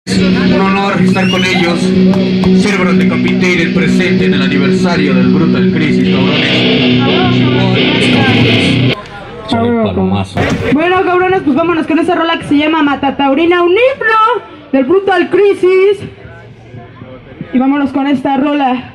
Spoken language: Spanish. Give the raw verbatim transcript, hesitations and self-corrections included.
Un honor estar con ellos. Cerebros de Capite del presente en el aniversario del Brutal Crisis, cabrones. Bueno, cabrones, pues vámonos con esa rola que se llama Matataurina, un himno del Brutal Crisis. Y vámonos con esta rola.